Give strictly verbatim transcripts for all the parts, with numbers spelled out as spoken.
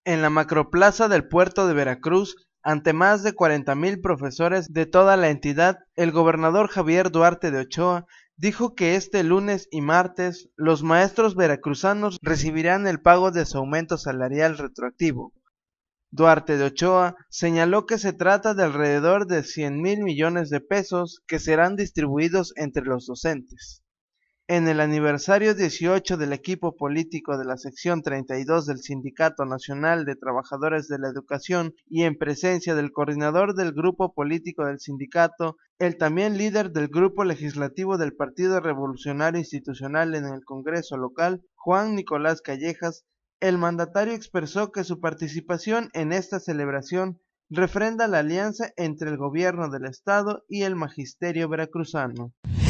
En la macroplaza del puerto de Veracruz, ante más de cuarenta mil profesores de toda la entidad, el gobernador Javier Duarte de Ochoa dijo que este lunes y martes los maestros veracruzanos recibirán el pago de su aumento salarial retroactivo. Duarte de Ochoa señaló que se trata de alrededor de cien mil millones de pesos que serán distribuidos entre los docentes. En el aniversario dieciocho del equipo político de la sección treinta y dos del Sindicato Nacional de Trabajadores de la Educación y en presencia del coordinador del grupo político del sindicato, el también líder del grupo legislativo del Partido Revolucionario Institucional en el Congreso local, Juan Nicolás Callejas, el mandatario expresó que su participación en esta celebración refrenda la alianza entre el gobierno del estado y el magisterio veracruzano.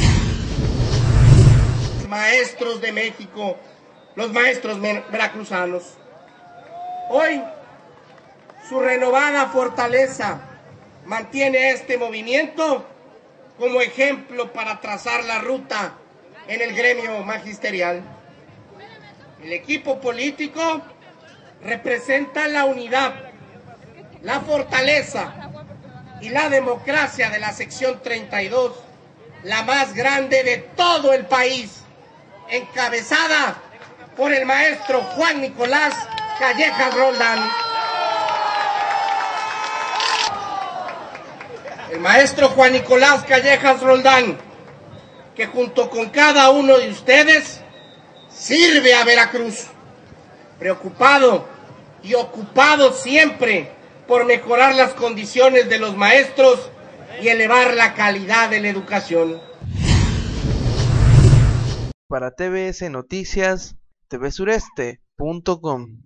Maestros de México, los maestros veracruzanos. Hoy, su renovada fortaleza mantiene este movimiento como ejemplo para trazar la ruta en el gremio magisterial. El equipo político representa la unidad, la fortaleza y la democracia de la sección treinta y dos, la más grande de todo el país, encabezada por el maestro Juan Nicolás Callejas Roldán. El maestro Juan Nicolás Callejas Roldán, que junto con cada uno de ustedes sirve a Veracruz, preocupado y ocupado siempre por mejorar las condiciones de los maestros y elevar la calidad de la educación. Para T V S Noticias, T V Sureste punto com.